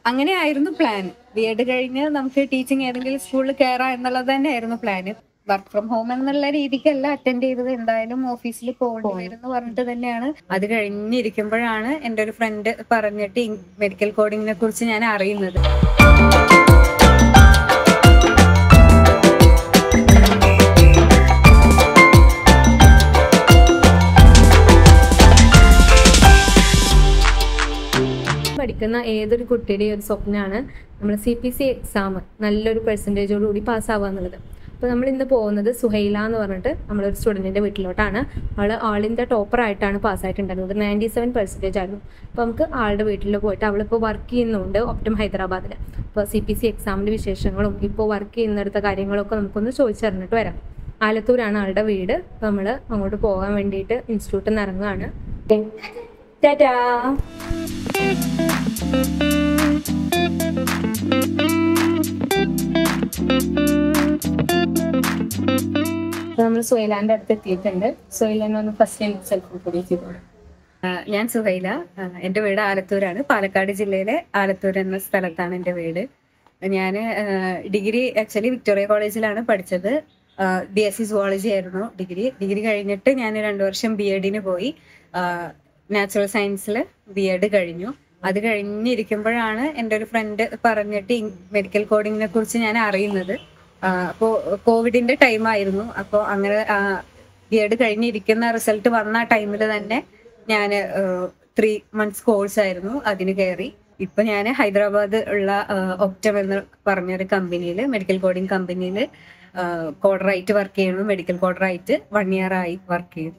അങ്ങനെയായിരുന്നു പ്ലാൻ. ബി.എഡ് കഴിഞ്ഞ് നമുക്ക് ടീച്ചിങ് ഏതെങ്കിലും സ്കൂളിൽ കയറാം എന്നുള്ളത് തന്നെയായിരുന്നു പ്ലാന്. വർക്ക് ഫ്രം ഹോം എന്നുള്ള രീതിക്കല്ല അറ്റൻഡ് ചെയ്തത്. എന്തായാലും ഓഫീസിൽ പോകേണ്ടി വരും എന്ന് പറഞ്ഞിട്ട് തന്നെയാണ്. അത് കഴിഞ്ഞിരിക്കുമ്പോഴാണ് എൻ്റെ ഒരു ഫ്രണ്ട് പറഞ്ഞിട്ട് മെഡിക്കൽ കോഡിങ്ങിനെ കുറിച്ച് ഞാൻ അറിയുന്നത്. പഠിക്കുന്ന ഏതൊരു കുട്ടിയുടെയും ഒരു സ്വപ്നമാണ് നമ്മൾ CPC എക്സാം നല്ലൊരു പെർസെൻറ്റേജോടുകൂടി പാസ്സാവുക എന്നുള്ളത്. അപ്പോൾ നമ്മൾ ഇന്ന് പോകുന്നത് സുഹൈല എന്ന് പറഞ്ഞിട്ട് നമ്മളൊരു സ്റ്റുഡൻറ്റിൻ്റെ വീട്ടിലോട്ടാണ്. അവൾ ഓൾ ഇന്ത്യ ടോപ്പറായിട്ടാണ് പാസ്സായിട്ടുണ്ടായിരുന്നത്. 97% ആയിരുന്നു. അപ്പോൾ നമുക്ക് ആളുടെ വീട്ടിൽ പോയിട്ട് അവളിപ്പോൾ വർക്ക് ചെയ്യുന്നുണ്ട് ഒപ്റ്റം ഹൈദരാബാദിൽ. അപ്പോൾ CPC എക്സാമിൻ്റെ വിശേഷങ്ങളും ഇപ്പോൾ വർക്ക് ചെയ്യുന്നിടത്ത കാര്യങ്ങളൊക്കെ നമുക്കൊന്ന് ചോദിച്ചറിഞ്ഞിട്ട് വരാം. ആലത്തൂരാണ് ആളുടെ വീട്. അപ്പോൾ നമ്മൾ അങ്ങോട്ട് പോകാൻ വേണ്ടിയിട്ട് ഇൻസ്റ്റിറ്റ്യൂട്ടിൽ നിന്ന് ഇറങ്ങുകയാണ്. ടാറ്റാ. നമ്മൾ സുഹൈലാന്റെ അടുത്ത് എത്തിയിട്ടുണ്ട്. സുഹൈലനെ ഒന്ന് ഫസ്റ്റ് സെൽഫ് ഇൻട്രൊഡ്യൂസ് ചെയ്തോളൂ. ഞാൻ സുഹൈല. എൻ്റെ വീട് ആലത്തൂരാണ്. പാലക്കാട് ജില്ലയിലെ ആലത്തൂർ എന്ന സ്ഥലത്താണ് എൻ്റെ വീട്. ഞാൻ ഡിഗ്രി ആക്ച്വലി വിക്ടോറിയ കോളേജിലാണ് പഠിച്ചത്. BSc സുവോളജി ആയിരുന്നു ഡിഗ്രി കഴിഞ്ഞിട്ട് ഞാൻ 2 വർഷം B.Ed പോയി. നാച്ചുറൽ സയൻസിൽ B.Ed കഴിഞ്ഞു. അത് കഴിഞ്ഞിരിക്കുമ്പോഴാണ് എൻ്റെ ഒരു ഫ്രണ്ട് പറഞ്ഞിട്ട് മെഡിക്കൽ കോഡിങ്ങിനെ കുറിച്ച് ഞാൻ അറിയുന്നത്. അപ്പോൾ കോവിഡിന്റെ ടൈമായിരുന്നു. അപ്പോൾ അങ്ങനെ B.Ed കഴിഞ്ഞിരിക്കുന്ന റിസൾട്ട് വന്ന ടൈമിൽ തന്നെ ഞാൻ 3 months കോഴ്സ് ആയിരുന്നു, അതിന് കയറി. ഇപ്പൊ ഞാൻ ഹൈദരാബാദ് ഉള്ള ഒപ്റ്റം എന്ന് പറഞ്ഞൊരു കമ്പനിയിൽ, മെഡിക്കൽ കോഡിംഗ് കമ്പനിയിൽ കോഡറായിട്ട് വർക്ക് ചെയ്യുന്നു. മെഡിക്കൽ കോഡറായിട്ട് 1 year ആയി വർക്ക് ചെയ്യുന്നു.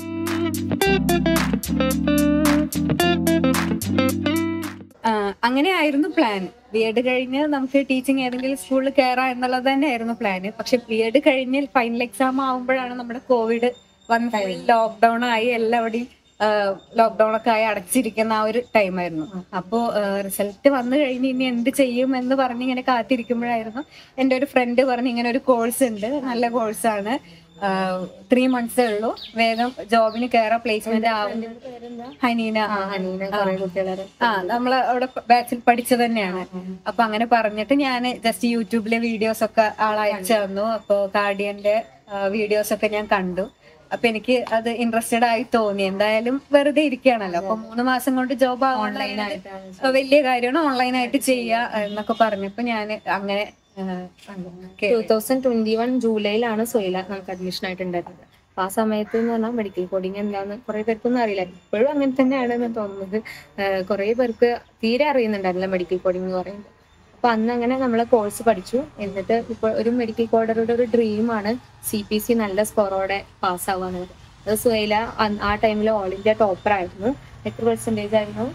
അങ്ങനെയായിരുന്നു പ്ലാൻ. B.Ed കഴിഞ്ഞ് നമുക്ക് ടീച്ചിങ് ഏതെങ്കിലും സ്കൂളിൽ കയറാം എന്നുള്ളത് തന്നെയായിരുന്നു പ്ലാന്. പക്ഷെ B.Ed കഴിഞ്ഞ് ഫൈനൽ എക്സാം ആവുമ്പോഴാണ് നമ്മുടെ കോവിഡ് വന്ന് ലോക്ക്ഡൌൺ ആയി, എല്ലാവരുടെയും ലോക്ക്ഡൌൺ ഒക്കെ ആയി അടച്ചിരിക്കുന്ന ആ ഒരു ടൈമായിരുന്നു. അപ്പോൾ റിസൾട്ട് വന്നു കഴിഞ്ഞ് ഇനി എന്ത് ചെയ്യും എന്ന് പറഞ്ഞ് ഇങ്ങനെ കാത്തിരിക്കുമ്പോഴായിരുന്നു എൻ്റെ ഒരു ഫ്രണ്ട് പറഞ്ഞ് ഇങ്ങനെ ഒരു കോഴ്സ് ഉണ്ട്, നല്ല കോഴ്സാണ്, 3 months ഉള്ളൂ, വേഗം ജോബിന് കയറാം, പ്ലേസ്മെന്റ് ആവും. ഹനീന. നമ്മള് അവിടെ ബാച്ചിൽ പഠിച്ചത് തന്നെയാണ്. അപ്പൊ അങ്ങനെ പറഞ്ഞിട്ട് ഞാൻ ജസ്റ്റ് യൂട്യൂബിലെ വീഡിയോസ് ഒക്കെ ആളയച്ചു തന്നു. അപ്പൊ കാർഡിയന്റെ വീഡിയോസ് ഒക്കെ ഞാൻ കണ്ടു. അപ്പൊ എനിക്ക് അത് ഇൻട്രസ്റ്റഡ് ആയി തോന്നി. എന്തായാലും വെറുതെ ഇരിക്കുകയാണല്ലോ, അപ്പൊ 3 മാസം കൊണ്ട് ജോബ് ഓൺലൈനായിട്ട് വലിയ കാര്യമാണ്, ഓൺലൈനായിട്ട് ചെയ്യുക എന്നൊക്കെ പറഞ്ഞപ്പോ ഞാൻ അങ്ങനെ 2021 ജൂലൈയിലാണ് സുഹൈല നമുക്ക് അഡ്മിഷൻ ആയിട്ടുണ്ടായിരുന്നത്. അപ്പൊ ആ സമയത്ത് എന്ന് പറഞ്ഞാൽ മെഡിക്കൽ കോഡിങ് എന്താന്ന് കുറെ പേർക്കൊന്നും അറിയില്ല. ഇപ്പോഴും അങ്ങനെ തന്നെയാണെന്ന് തോന്നുന്നത്. കുറെ പേർക്ക് തീരെ അറിയുന്നുണ്ടായിരുന്നില്ല മെഡിക്കൽ കോഡിങ് എന്ന് പറയുന്നത്. അപ്പൊ അന്ന് അങ്ങനെ നമ്മള് കോഴ്സ് പഠിച്ചു. എന്നിട്ട് ഇപ്പോൾ ഒരു മെഡിക്കൽ കോഡറുടെ ഒരു ഡ്രീമാണ് CPC നല്ല സ്കോറോടെ പാസ്സാവുക എന്നുള്ളത്. അത് സുഹൈല ആ ടൈമിൽ ഓൾ ഇന്ത്യ ടോപ്പർ ആയിരുന്നു. എത്ര പെർസെന്റേജ് ആയിരുന്നു?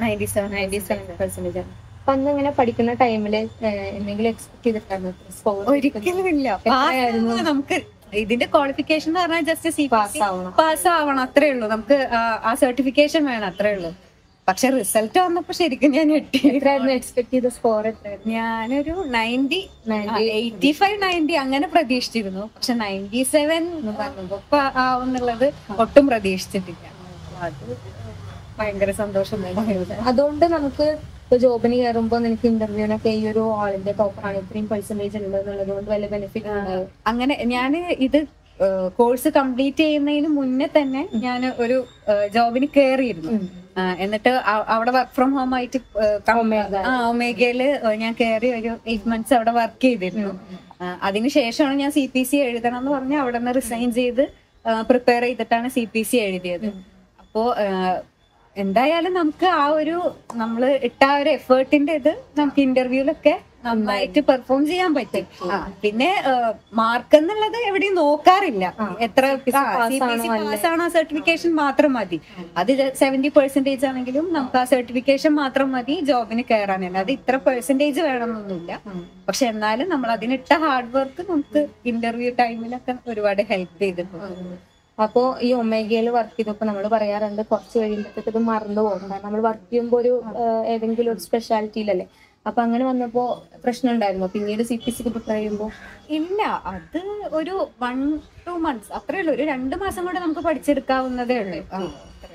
97% ആയിരുന്നു. അപ്പൊ അന്ന് ഇങ്ങനെ പഠിക്കുന്ന ടൈമില് എന്തെങ്കിലും എക്സ്പെക്ട് ചെയ്തിട്ടായിരുന്നു? ഒരിക്കലും ഇല്ല. നമുക്ക് ഇതിന്റെ ക്വാളിഫിക്കേഷൻ എന്ന് പറഞ്ഞാൽ ജസ്റ്റ് പാസ് ആവണം, അത്രേ ഉള്ളൂ. നമുക്ക് ആ സർട്ടിഫിക്കേഷൻ വേണം, അത്രേ ഉള്ളൂ. പക്ഷെ റിസൾട്ട് വന്നപ്പോ ശരിക്കും ഞാൻ എക്സ്പെക്ട് ചെയ്ത സ്കോർ എത്രയായിരുന്നു? ഞാനൊരു 90, 85, 90 അങ്ങനെ പ്രതീക്ഷിച്ചിരുന്നു. പക്ഷെ 97 ഇപ്പൊ ആവുന്നുള്ളത് ഒട്ടും പ്രതീക്ഷിച്ചിട്ടില്ല. അത് ഭയങ്കര സന്തോഷം. അതുകൊണ്ട് നമുക്ക് ഇപ്പൊ ജോബിന് കയറുമ്പോ നിനക്ക് ഇന്റർവ്യൂനൊക്കെ ഈ ഒരു ഓൾ ഇന്ത്യ ടോപ്പറാണ്, 3% ഉള്ളത് കൊണ്ട് വലിയ ബെനിഫിറ്റ് ഉണ്ടാവും. അങ്ങനെ ഞാൻ ഇത് കോഴ്സ് കംപ്ലീറ്റ് ചെയ്യുന്നതിന് മുന്നേ തന്നെ ഞാൻ ഒരു ജോബിന് കയറിയിരുന്നു. എന്നിട്ട് അവിടെ വർക്ക് ഫ്രം ഹോം ആയിട്ട് ഒമേഗയില് ഞാൻ കയറി ഒരു 8 months അവിടെ വർക്ക് ചെയ്തിരുന്നു. അതിനുശേഷമാണ് ഞാൻ CPC എഴുതണം എന്ന് പറഞ്ഞ് അവിടെ നിന്ന് റിസൈൻ ചെയ്ത് പ്രിപ്പയർ ചെയ്തിട്ടാണ് CPC എഴുതിയത്. അപ്പോ എന്തായാലും നമുക്ക് ആ ഒരു നമ്മള് ഇട്ട ആ ഒരു എഫേർട്ടിന്റെ ഇത് നമുക്ക് ഇന്റർവ്യൂലൊക്കെ നന്നായിട്ട് പെർഫോം ചെയ്യാൻ പറ്റും. പിന്നെ മാർക്ക് എന്നുള്ളത് എവിടെയും നോക്കാറില്ല, എത്ര പാസ്സാണോ സർട്ടിഫിക്കേഷൻ മാത്രം മതി. അത് 70% ആണെങ്കിലും നമുക്ക് ആ സർട്ടിഫിക്കേഷൻ മാത്രം മതി ജോബിന് കയറാനല്ല. അത് ഇത്ര പെർസെന്റേജ് വേണമെന്നൊന്നുമില്ല. പക്ഷെ എന്നാലും നമ്മൾ അതിനിട്ട ഹാർഡ് വർക്ക് നമുക്ക് ഇന്റർവ്യൂ ടൈമിലൊക്കെ ഒരുപാട് ഹെൽപ്പ് ചെയ്തിട്ടുണ്ട്. അപ്പോ ഈ ഒമേഗയിൽ വർക്ക് ചെയ്തപ്പോ നമ്മൾ പറയാറുണ്ട് കുറച്ച് കഴിയുമ്പോഴത്തേക്ക് ഇത് മറന്നു പോകും. കാരണം നമ്മൾ വർക്ക് ചെയ്യുമ്പോൾ ഒരു ഏതെങ്കിലും ഒരു സ്പെഷ്യാലിറ്റിയിലല്ലേ. അപ്പൊ അങ്ങനെ വന്നപ്പോ പ്രശ്നം ഉണ്ടായിരുന്നു പിന്നീട് CPCക്ക് പ്രിപ്പയർ ചെയ്യുമ്പോ? ഇല്ല, അത് ഒരു 1-2 months അത്രേ ഉള്ളൂ. ഒരു 2 മാസം കൊണ്ട് നമുക്ക് പഠിച്ചെടുക്കാവുന്നതേ ഉള്ളൂ.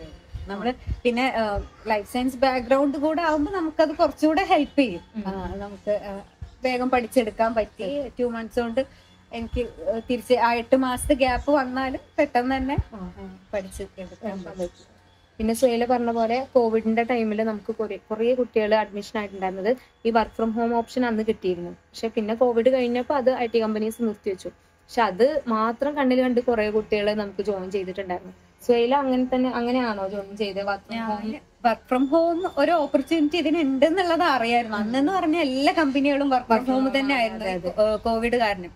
നമ്മള് പിന്നെ ലൈഫ് സയൻസ് ബാക്ക്ഗ്രൗണ്ട് കൂടെ ആവുമ്പോൾ നമുക്കത് കുറച്ചുകൂടെ ഹെൽപ്പ് ചെയ്യും. നമുക്ക് വേഗം പഠിച്ചെടുക്കാൻ പറ്റി. 2 months കൊണ്ട് എനിക്ക് തിരിച്ച് 8 മാസത്തെ ഗ്യാപ്പ് വന്നാലും പെട്ടെന്ന് തന്നെ പഠിച്ച് എടുക്കാൻ പറ്റും. പിന്നെ സുഹൈല പറഞ്ഞ പോലെ കോവിഡിന്റെ ടൈമിൽ നമുക്ക് കുറെ കുട്ടികൾ അഡ്മിഷൻ ആയിട്ടുണ്ടായിരുന്നത് ഈ വർക്ക് ഫ്രം ഹോം ഓപ്ഷൻ അന്ന് കിട്ടിയിരുന്നു. പക്ഷെ പിന്നെ കോവിഡ് കഴിഞ്ഞപ്പോൾ അത് IT കമ്പനീസ് നിർത്തിവെച്ചു. പക്ഷെ അത് മാത്രം കണ്ണിൽ കണ്ട് കുറെ കുട്ടികൾ നമുക്ക് ജോയിൻ ചെയ്തിട്ടുണ്ടായിരുന്നു. സുഹൈല അങ്ങനെയാണോ ജോയിൻ ചെയ്തത്? വർക്ക് ഫ്രം ഹോം ഒരു ഓപ്പർച്യൂണിറ്റി ഇതിനുണ്ട് എന്നുള്ളത് അറിയായിരുന്നു. അന്നെന്ന് പറഞ്ഞാൽ എല്ലാ കമ്പനികളും വർക്ക് ഫ്രം ഹോം തന്നെ ആയിരുന്നു കോവിഡ് കാരണം.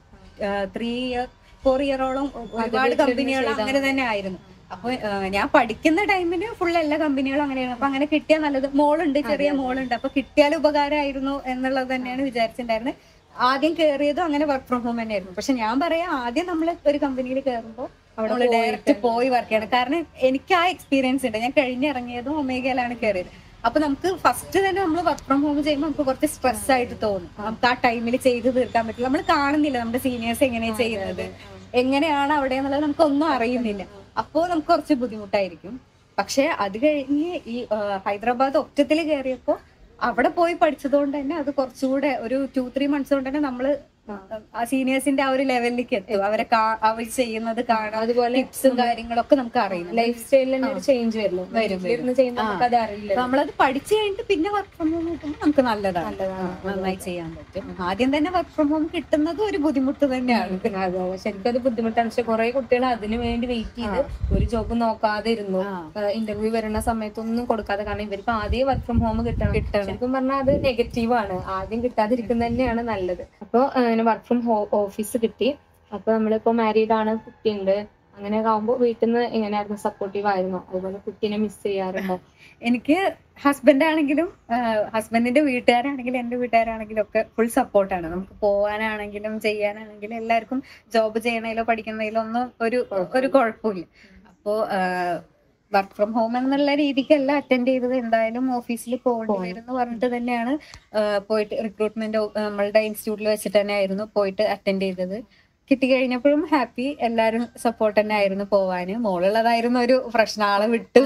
4 ഇയറോളം ഒരുപാട് കമ്പനികൾ അങ്ങനെ തന്നെ ആയിരുന്നു. അപ്പൊ ഞാൻ പഠിക്കുന്ന ടൈമിന് ഫുൾ എല്ലാ കമ്പനികളും അങ്ങനെയാണ്. അപ്പൊ അങ്ങനെ കിട്ടിയാൽ നല്ലത്. മോളുണ്ട്, ചെറിയ മോളുണ്ട്, അപ്പൊ കിട്ടിയാൽ ഉപകാരമായിരുന്നു എന്നുള്ളത് തന്നെയാണ് വിചാരിച്ചിട്ടുണ്ടായിരുന്നത്. ആദ്യം കയറിയതും അങ്ങനെ വർക്ക് ഫ്രം ഹോം തന്നെയായിരുന്നു. പക്ഷെ ഞാൻ പറയാം, ആദ്യം നമ്മൾ ഒരു കമ്പനിയിൽ കയറുമ്പോൾ നമ്മള് ഡയറക്റ്റ് പോയി വർക്ക് ചെയ്യണം. കാരണം എനിക്ക് ആ എക്സ്പീരിയൻസ് ഉണ്ട്. ഞാൻ കഴിഞ്ഞിറങ്ങിയതും ഒമേഗയിലാണ് കയറിയത്. അപ്പൊ നമുക്ക് ഫസ്റ്റ് തന്നെ നമ്മൾ വർക്ക് ഫ്രം ഹോം ചെയ്യുമ്പോൾ നമുക്ക് കുറച്ച് സ്ട്രെസ് ആയിട്ട് തോന്നും. നമുക്ക് ആ ടൈമിൽ ചെയ്ത് തീർക്കാൻ പറ്റില്ല. നമ്മൾ കാണുന്നില്ല നമ്മുടെ സീനിയേഴ്സ് എങ്ങനെയാണ് ചെയ്യുന്നത്, എങ്ങനെയാണ് അവിടെ എന്നുള്ളത് നമുക്കൊന്നും അറിയുന്നില്ല. അപ്പോൾ നമുക്ക് കുറച്ച് ബുദ്ധിമുട്ടായിരിക്കും. പക്ഷെ അത് കഴിഞ്ഞ് ഈ ഹൈദരാബാദ് ഒറ്റത്തിൽ കയറിയപ്പോൾ അവിടെ പോയി പഠിച്ചതുകൊണ്ട് തന്നെ അത് കുറച്ചുകൂടെ ഒരു 2-3 months കൊണ്ട് തന്നെ നമ്മള് ആ സീനിയേഴ്സിന്റെ ആ ഒരു ലെവലിലേക്ക് എത്തും. അവർ ചെയ്യുന്നത് കാണാം. അതുപോലെ ടിപ്സും കാര്യങ്ങളൊക്കെ നമുക്ക് അറിയാം. ലൈഫ് സ്റ്റൈലിൽ ഒരു ചേഞ്ച് വരും. നമ്മളത് പഠിച്ചു കഴിഞ്ഞിട്ട് പിന്നെ വർക്ക് ഫ്രം ഹോം കിട്ടുമ്പോൾ നമുക്ക് നല്ലതാണ്, നന്നായി ചെയ്യാൻ പറ്റും. ആദ്യം തന്നെ വർക്ക് ഫ്രം ഹോം കിട്ടുന്നത് ഒരു ബുദ്ധിമുട്ട് തന്നെയാണ്. ശരിക്കും അത് ബുദ്ധിമുട്ടാണ്. പക്ഷെ കുറെ കുട്ടികൾ അതിനു വേണ്ടി വെയിറ്റ് ചെയ്ത് ഒരു ജോബ് നോക്കാതെ ഇരുന്നു. ഇന്റർവ്യൂ വരുന്ന സമയത്തൊന്നും കൊടുക്കാതെ. കാരണം ഇവർക്ക് ആദ്യം വർക്ക് ഫ്രം ഹോം കിട്ടണം. ശരിക്കും പറഞ്ഞാൽ അത് നെഗറ്റീവാണ്. ആദ്യം കിട്ടാതിരിക്കുന്നത് തന്നെയാണ് നല്ലത്. അപ്പൊ വർക്ക് ഫ്രം ഓഫീസ് കിട്ടി. അപ്പൊ നമ്മളിപ്പോ മാരീഡ് ആണ്, കുട്ടിയുണ്ട്. അങ്ങനെയൊക്കെ ആകുമ്പോൾ വീട്ടിൽ നിന്ന് എങ്ങനെയായിരുന്നു? സപ്പോർട്ടീവ് ആയിരുന്നോ? അതുപോലെ കുട്ടീനെ മിസ് ചെയ്യാറുണ്ടോ? എനിക്ക് ഹസ്ബൻഡാണെങ്കിലും ഹസ്ബൻഡിന്റെ വീട്ടുകാരാണെങ്കിലും എന്റെ വീട്ടുകാരാണെങ്കിലും ഒക്കെ ഫുൾ സപ്പോർട്ടാണ്. നമുക്ക് പോകാനാണെങ്കിലും ചെയ്യാനാണെങ്കിലും എല്ലാവർക്കും ജോബ് ചെയ്യണതിലോ പഠിക്കുന്നതിലോ ഒന്നും ഒരു കുഴപ്പമില്ല. അപ്പോ വർക്ക് ഫ്രം ഹോം എന്നുള്ള രീതിക്കല്ല അറ്റൻഡ് ചെയ്തത്. എന്തായാലും ഓഫീസിൽ പോകേണ്ടി വരും എന്ന് പറഞ്ഞിട്ട് തന്നെയാണ് പോയിട്ട് റിക്രൂട്ട്മെന്റ് നമ്മളുടെ ഇൻസ്റ്റിറ്റ്യൂട്ടിൽ വെച്ചിട്ട് തന്നെ ആയിരുന്നു പോയിട്ട് അറ്റൻഡ് ചെയ്തത്. കിട്ടിക്കഴിഞ്ഞപ്പോഴും ഹാപ്പി. എല്ലാരും സപ്പോർട്ട് തന്നെ ആയിരുന്നു പോവാന്. മോളുള്ളതായിരുന്നു ഒരു പ്രശ്നം. ആളെ വിട്ടു.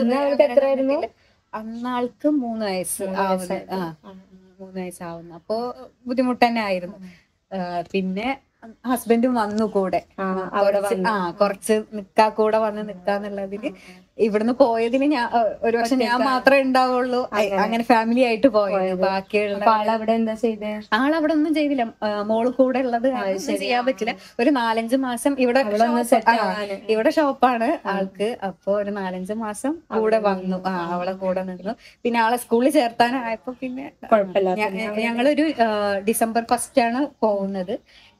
അന്നാൾക്ക് 3 വയസ്സ് ആവുന്നു. 3 വയസ്സാവുന്നു. അപ്പോ ബുദ്ധിമുട്ട് തന്നെ ആയിരുന്നു. പിന്നെ ഹസ്ബൻഡും വന്നു കൂടെ. കുറച്ച് കൂടെ വന്ന് നിക്കാന്നുള്ളതില്. ഇവിടുന്ന് പോയതിന് ഒരു വർഷം ഞാൻ മാത്രമേ ഉണ്ടാവുള്ളൂ. അങ്ങനെ ഫാമിലി ആയിട്ട് പോയത്. ബാക്കിയുള്ള ആളവിടെ എന്താ ചെയ്തേ? ആളവിടെ ഒന്നും ചെയ്തില്ല. മോള് കൂടെ ഉള്ളത് ചെയ്യാൻ പറ്റില്ല. ഒരു 4-5 മാസം ഇവിടെ ഷോപ്പാണ് ആൾക്ക്. അപ്പൊ ഒരു 4-5 മാസം കൂടെ വന്നു. അവളെ കൂടെ നിന്നു. പിന്നെ ആളെ സ്കൂളിൽ ചേർത്താനായപ്പോ പിന്നെ കുഴപ്പമില്ല. ഞങ്ങളൊരു December 1st ആണ് പോകുന്നത്.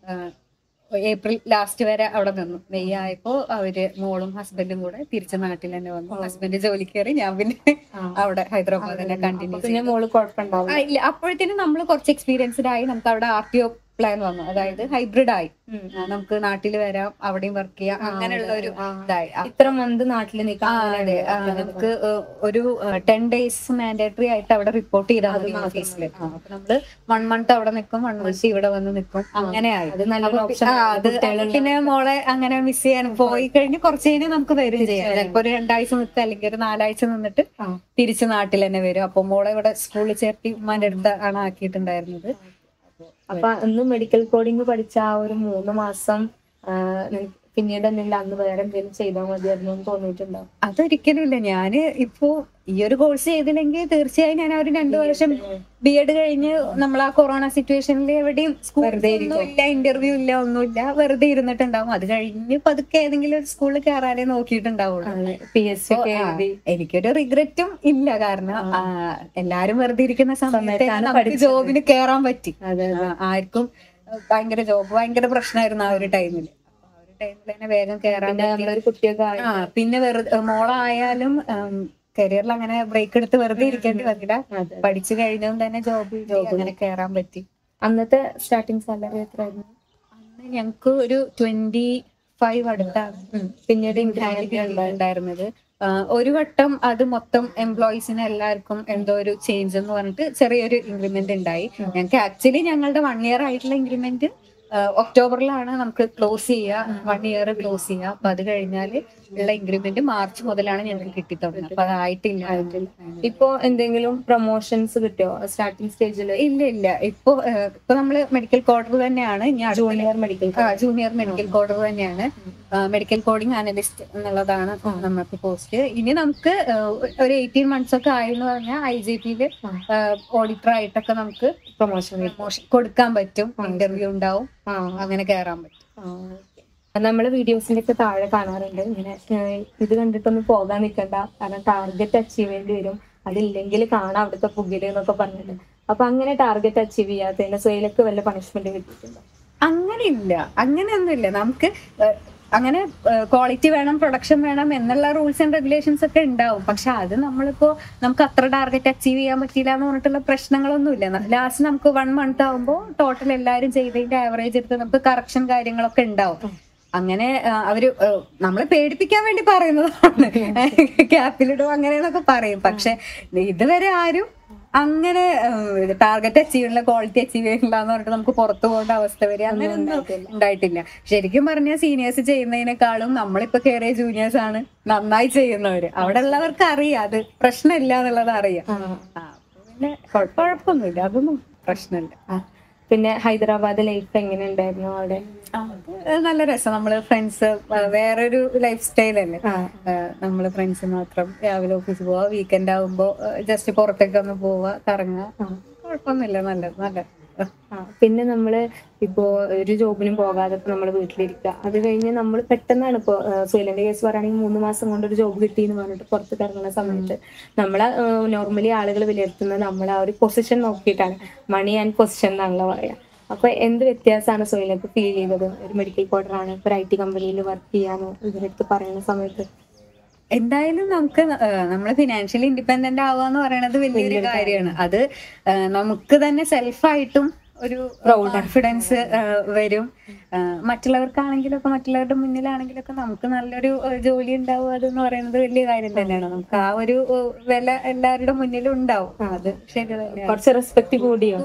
April last വരെ അവിടെ നിന്നു. മെയ് ആയപ്പോ അവര് മോളും ഹസ്ബൻഡും കൂടെ തിരിച്ച് നാട്ടിൽ തന്നെ വന്നു. ഹസ്ബൻഡ് ജോലി കയറി. ഞാൻ പിന്നെ അവിടെ ഹൈദരാബാദ് തന്നെ കണ്ടിന്യൂ ചെയ്തു. ഇല്ല, അപ്പോഴത്തേനും നമ്മൾ കുറച്ച് എക്സ്പീരിയൻസ്ഡ് ആയി. നമുക്ക് അവിടെ RTO പ്ലാൻ വന്നു. അതായത് ഹൈബ്രിഡ് ആയി. നമുക്ക് നാട്ടിൽ വരാം, അവിടെയും വർക്ക് ചെയ്യാം. അങ്ങനെയുള്ള ഒരു ഇതായി. ഇത്ര മന്ത് നാട്ടിൽ നിൽക്കാം. നമുക്ക് ഒരു 10 days മാൻഡേറ്ററി ആയിട്ട് അവിടെ റിപ്പോർട്ട് ചെയ്താൽ മതി ഓഫീസിൽ. അപ്പൊ നമ്മള് 1 month അവിടെ നിൽക്കും, 1 month ഇവിടെ വന്ന് നിൽക്കും. അങ്ങനെയായി. പിന്നെ മോളെ അങ്ങനെ മിസ് ചെയ്യാൻ പോയി കഴിഞ്ഞ് കുറച്ച് കഴിഞ്ഞാൽ നമുക്ക് വരും ചെയ്യാം. ചിലപ്പോ ഒരു 2 ആഴ്ച നിൽക്കുക, അല്ലെങ്കിൽ ഒരു 4 ആഴ്ച നിന്നിട്ട് തിരിച്ച് നാട്ടിൽ തന്നെ വരും. അപ്പൊ മോളെ ഇവിടെ സ്കൂളിൽ ചേർത്തി ഉമ്മാന്റെ അടുത്ത് ആണ് ആക്കിയിട്ടുണ്ടായിരുന്നത്. അപ്പൊ അന്ന് മെഡിക്കൽ കോഡിങ് പഠിച്ച ആ ഒരു 3 മാസം പിന്നീട് എന്തെങ്കിലും അന്ന് വേറെ എന്തെങ്കിലും ചെയ്താൽ മതിയായിരുന്നു എന്ന് തോന്നിയിട്ടുണ്ടോ? അതൊരിക്കലും ഇല്ല. ഞാന് ഇപ്പോ ഈ ഒരു കോഴ്സ് ചെയ്തില്ലെങ്കിൽ തീർച്ചയായും ഞാൻ ഒരു 2 വർഷം B.Ed കഴിഞ്ഞ് നമ്മൾ ആ കൊറോണ സിറ്റുവേഷനിൽ എവിടെയും സ്കൂളിൽ ഇല്ല, ഇന്റർവ്യൂ ഇല്ല, ഒന്നുമില്ല, വെറുതെ ഇരുന്നിട്ടുണ്ടാവും. അത് കഴിഞ്ഞ് പതുക്കെ ഏതെങ്കിലും ഒരു സ്കൂളിൽ കയറാനേ നോക്കിയിട്ടുണ്ടാവുള്ളൂ. എനിക്കൊരു റിഗ്രറ്റും ഇല്ല. കാരണം എല്ലാരും വെറുതെ ഇരിക്കുന്ന സമയത്ത് ജോബിന് കയറാൻ പറ്റി. ആർക്കും ഭയങ്കര പ്രശ്നമായിരുന്നു ആ ഒരു ടൈമില്. ടൈമിൽ തന്നെ വേഗം കയറാൻ കുട്ടിയൊക്കെ. പിന്നെ വെറുതെ മോളായാലും കരിയറിൽ അങ്ങനെ ബ്രേക്ക് എടുത്ത് വെറുതെ ഇരിക്കേണ്ടി വന്നില്ല. പഠിച്ചു കഴിഞ്ഞതും തന്നെ ജോബ് അങ്ങനെ കയറാൻ പറ്റി. അന്നത്തെ സ്റ്റാർട്ടിങ് സാലറി എത്രയായിരുന്നു? അന്ന് ഞങ്ങക്ക് ഒരു 25 അടുത്താണ്. പിന്നീട് ഉണ്ടായിരുന്നത്. ഒരു വട്ടം അത് മൊത്തം എംപ്ലോയീസിന് എല്ലാവർക്കും എന്തോ ഒരു ചേഞ്ച് എന്ന് പറഞ്ഞിട്ട് ചെറിയൊരു ഇൻക്രിമെന്റ് ഉണ്ടായി. ഞങ്ങൾക്ക് ആക്ച്വലി ഞങ്ങളുടെ 1 year ആയിട്ടുള്ള ഇൻക്രിമെന്റ് ഒക്ടോബറിലാണ് നമുക്ക് ക്ലോസ് ചെയ്യുക, 1 ഇയർ ക്ലോസ് ചെയ്യുക. അപ്പൊ അത് കഴിഞ്ഞാല് ഉള്ള ഇൻക്രിമെന്റ് മാർച്ച് മുതലാണ് ഞങ്ങൾക്ക് കിട്ടി തുടങ്ങുന്നത്. അപ്പൊ അതായിട്ടില്ല. ഇപ്പൊ എന്തെങ്കിലും പ്രൊമോഷൻസ് കിട്ടിയോ സ്റ്റാർട്ടിംഗ് സ്റ്റേജിൽ? ഇല്ല. ഇപ്പൊ നമ്മള് മെഡിക്കൽ കോഡർ തന്നെയാണ്. ജൂനിയർ മെഡിക്കൽ കോഡർ തന്നെയാണ്. മെഡിക്കൽ കോഡിംഗ് അനലിസ്റ്റ് എന്നുള്ളതാണ് നമുക്ക് പോസ്റ്റ്. ഇനി നമുക്ക് ഒരു 18 months ഒക്കെ ആയെന്ന് പറഞ്ഞാൽ IGPയിൽ ഓഡിറ്റർ ആയിട്ടൊക്കെ നമുക്ക് പ്രൊമോഷൻ കൊടുക്കാൻ പറ്റും. ഇന്റർവ്യൂ ഉണ്ടാവും, അങ്ങനെ കയറാൻ പറ്റും. നമ്മള് വീഡിയോസിന്റെ ഒക്കെ താഴെ കാണാറുണ്ട് ഇങ്ങനെ ഇത് കണ്ടിട്ടൊന്നും പോകാൻ നിൽക്കണ്ട, കാരണം ടാർഗറ്റ് അച്ചീവ് ചെയ്യേണ്ടി വരും, അതില്ലെങ്കിൽ കാണാം അവിടുത്തെ പുകയില് എന്നൊക്കെ പറഞ്ഞിട്ട്. അപ്പൊ അങ്ങനെ ടാർഗറ്റ് അച്ചീവ് ചെയ്യാത്തതിന്റെ സ്വയിലൊക്കെ വല്ല പണിഷ്മെന്റ് കിട്ടിയിട്ടുണ്ടോ? അങ്ങനെയൊന്നുമില്ല. നമുക്ക് അങ്ങനെ ക്വാളിറ്റി വേണം, പ്രൊഡക്ഷൻ വേണം എന്നുള്ള റൂൾസ് ആൻഡ് റെഗുലേഷൻസ് ഒക്കെ ഉണ്ടാവും. പക്ഷെ അത് നമുക്ക് അത്ര ടാർഗറ്റ് അച്ചീവ് ചെയ്യാൻ പറ്റില്ല എന്ന് പറഞ്ഞിട്ടുള്ള പ്രശ്നങ്ങളൊന്നുമില്ല. ലാസ്റ്റ് നമുക്ക് 1 month ആകുമ്പോൾ ടോട്ടൽ എല്ലാവരും ചെയ്തതിന്റെ ആവറേജ് എടുത്ത് നമുക്ക് കറക്ഷൻ കാര്യങ്ങളൊക്കെ ഉണ്ടാവും. അങ്ങനെ അവര് നമ്മളെ പേടിപ്പിക്കാൻ വേണ്ടി പറയുന്നതാണ്, ക്യാപ്പിലിടും അങ്ങനെയെന്നൊക്കെ പറയും. പക്ഷെ ഇതുവരെ ആരും അങ്ങനെ ടാർഗറ്റ് അച്ചീവ് ചെയ്യണില്ല, ക്വാളിറ്റി അച്ചീവ് ചെയ്യണില്ല എന്ന് പറഞ്ഞിട്ട് നമുക്ക് പുറത്തു പോകേണ്ട അവസ്ഥ വരെ അങ്ങനെയൊന്നും ഉണ്ടായിട്ടില്ല. ശരിക്കും പറഞ്ഞാൽ സീനിയേഴ്സ് ചെയ്യുന്നതിനേക്കാളും നമ്മളിപ്പോ കയറിയ ജൂനിയേഴ്സ് ആണ് നന്നായി ചെയ്യുന്നവര്. അവിടെ ഉള്ളവർക്ക് അറിയാം അത് പ്രശ്നമില്ല എന്നുള്ളത് അറിയാം. പിന്നെ കുഴപ്പമൊന്നുമില്ല, അതൊന്നും പ്രശ്നമില്ല. പിന്നെ ഹൈദരാബാദ് ലൈഫ് എങ്ങനെ ഉണ്ടായിരുന്നു അവിടെ? നല്ല രസം. നമ്മള് ഫ്രണ്ട്സ്, വേറൊരു ലൈഫ് സ്റ്റൈൽ അല്ലേ. നമ്മള് ഫ്രണ്ട്സ് മാത്രം രാവിലെ ഓഫീസിൽ പോവാ, വീക്കെൻഡ് ആകുമ്പോ ജസ്റ്റ് പുറത്തേക്ക് ഒന്ന് പോവാ, കറങ്ങാ, കുഴപ്പമൊന്നുമില്ല. നല്ല. പിന്നെ നമ്മള് ഇപ്പോ ഒരു ജോബിനും പോകാതെ നമ്മള് വീട്ടിലിരിക്കുക, അത് കഴിഞ്ഞ് നമ്മൾ പെട്ടെന്നാണ് ഇപ്പോ സുഹൈലിന്റെ കേസ് പറയുകയാണെങ്കിൽ 3 മാസം കൊണ്ട് ഒരു ജോബ് കിട്ടി എന്ന് പറഞ്ഞിട്ട് പുറത്ത് ഇറങ്ങുന്ന സമയത്ത് നമ്മളെ നോർമലി ആളുകൾ വിലയിരുത്തുന്നത് നമ്മൾ ആ ഒരു പൊസിഷൻ നോക്കിയിട്ടാണ്, മണി ആൻഡ് പൊസിഷൻ എന്നാണല്ലോ പറയാ. അപ്പൊ എന്ത് വ്യത്യാസമാണ് സുഹൈലിക്ക് ഫീൽ ചെയ്തത്? ഒരു മെഡിക്കൽ കോഡറാണ്, ഇപ്പൊ IT കമ്പനിയിൽ വർക്ക് ചെയ്യാനോ ഇതിനടുത്ത് പറയുന്ന സമയത്ത്? എന്തായാലും നമുക്ക് നമ്മള് ഫിനാൻഷ്യലി ഇൻഡിപെൻഡന്റ് ആവാന്ന് പറയുന്നത് വലിയൊരു കാര്യമാണ്. അത് നമുക്ക് തന്നെ സെൽഫായിട്ടും ഒരു കോൺഫിഡൻസ് വരും. മറ്റുള്ളവർക്കാണെങ്കിലൊക്കെ, മറ്റുള്ളവരുടെ മുന്നിലാണെങ്കിലൊക്കെ നമുക്ക് നല്ലൊരു ജോലി ഉണ്ടാവും. അതെന്ന് പറയുന്നത് വലിയ കാര്യം തന്നെയാണ്. നമുക്ക് ആ ഒരു വില എല്ലാവരുടെ മുന്നിലും ഉണ്ടാവും. അത് ശരി തന്നെയാണ്. കുറച്ച് റെസ്പെക്ട് കൂടിയോ?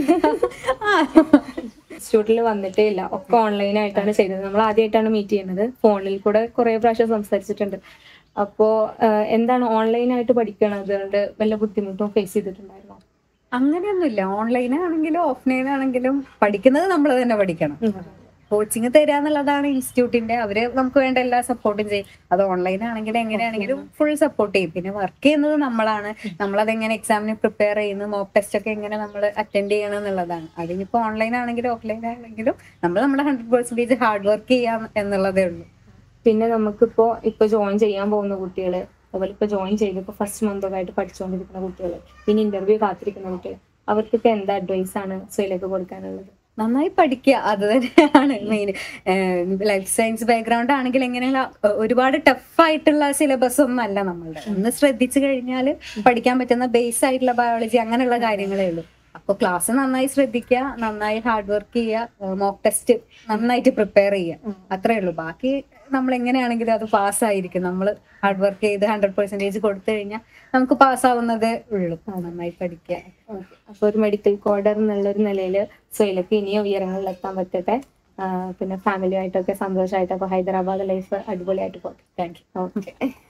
ഇൻസ്റ്റിറ്റ്യൂട്ടിൽ വന്നിട്ടേ ഇല്ല, ഒക്കെ ഓൺലൈനായിട്ടാണ് ചെയ്തത്. നമ്മൾ ആദ്യമായിട്ടാണ് മീറ്റ് ചെയ്യുന്നത്. ഫോണിൽ കൂടെ കുറെ പ്രാവശ്യം സംസാരിച്ചിട്ടുണ്ട്. അപ്പോ എന്താണ് ഓൺലൈനായിട്ട് പഠിക്കണത് കൊണ്ട് വല്ല ബുദ്ധിമുട്ടും ഫേസ് ചെയ്തിട്ടുണ്ടായിരുന്നോ? അങ്ങനെയൊന്നുമില്ല. ഓൺലൈനാണെങ്കിലും ഓഫ്ലൈനാണെങ്കിലും പഠിക്കുന്നത് നമ്മൾ തന്നെ പഠിക്കണം. കോച്ചിങ് തരാന്നുള്ളതാണ് ഇൻസ്റ്റിറ്റ്യൂട്ടിന്റെ. അവര് നമുക്ക് വേണ്ട എല്ലാ സപ്പോർട്ടും ചെയ്യും. അത് ഓൺലൈൻ ആണെങ്കിലും എങ്ങനെയാണെങ്കിലും ഫുൾ സപ്പോർട്ട് ചെയ്യും. പിന്നെ വർക്ക് ചെയ്യുന്നത് നമ്മളാണ്. നമ്മളതെങ്ങനെ എക്സാമിന് പ്രിപ്പയർ ചെയ്യുന്നു, മോക്ക് ടെസ്റ്റ് ഒക്കെ എങ്ങനെ നമ്മൾ അറ്റൻഡ് ചെയ്യണം എന്നുള്ളതാണ്. അതിനിപ്പോ ഓൺലൈൻ ആണെങ്കിലും ഓഫ്ലൈൻ ആണെങ്കിലും നമ്മൾ നമ്മുടെ 100% ഹാർഡ് വർക്ക് ചെയ്യാം എന്നുള്ളതേ ഉള്ളൂ. പിന്നെ ഇപ്പൊ ജോയിൻ ചെയ്യാൻ പോകുന്ന കുട്ടികള്, അതുപോലെ ഇപ്പൊ ജോയിൻ ചെയ്തിപ്പോ ഫസ്റ്റ് മന്ത് ഒക്കെ ആയിട്ട് പഠിച്ചുകൊണ്ടിരിക്കുന്ന കുട്ടികള്, പിന്നെ ഇന്റർവ്യൂ കാത്തിരിക്കുന്ന കുട്ടികൾ, അവർക്കൊക്കെ എന്താ അഡ്വൈസ് ആണ് സുഹൈലിക്ക് കൊടുക്കാനുള്ളത്? നന്നായി പഠിക്കുക, അത് തന്നെയാണ് മെയിൻ. ലൈഫ് സയൻസ് ബാക്ക്ഗ്രൗണ്ട് ആണെങ്കിൽ എങ്ങനെയുള്ള ഒരുപാട് ടഫായിട്ടുള്ള സിലബസ് ഒന്നും അല്ല നമ്മളുടെ. ഒന്ന് ശ്രദ്ധിച്ചു കഴിഞ്ഞാൽ പഠിക്കാൻ പറ്റുന്ന ബേസ് ആയിട്ടുള്ള ബയോളജി അങ്ങനെയുള്ള കാര്യങ്ങളേ ഉള്ളൂ. അപ്പൊ ക്ലാസ് നന്നായി ശ്രദ്ധിക്കുക, നന്നായി ഹാർഡ് വർക്ക് ചെയ്യുക, മോക്ക് ടെസ്റ്റ് നന്നായിട്ട് പ്രിപ്പയർ ചെയ്യുക, അത്രേ ഉള്ളൂ. ബാക്കി നമ്മൾ എങ്ങനെയാണെങ്കിലും അത് പാസ്സായിരിക്കും. നമ്മൾ ഹാർഡ് വർക്ക് ചെയ്ത് 100% കൊടുത്തു കഴിഞ്ഞാൽ നമുക്ക് പാസ്സാവുന്നതേ ഉള്ളൂ. നന്നായി പഠിക്കുക. അപ്പൊ ഒരു മെഡിക്കൽ കോഡർ എന്നുള്ളൊരു നിലയിൽ സുഹൈലിക്ക് ഇനിയും ഉയരങ്ങളിൽ എത്താൻ പറ്റട്ടെ. പിന്നെ ഫാമിലിയായിട്ടൊക്കെ സന്തോഷമായിട്ടൊക്കെ ഹൈദരാബാദ് ലൈഫ് അടിപൊളിയായിട്ട് പോട്ടെ. Thank you. ഓക്കെ.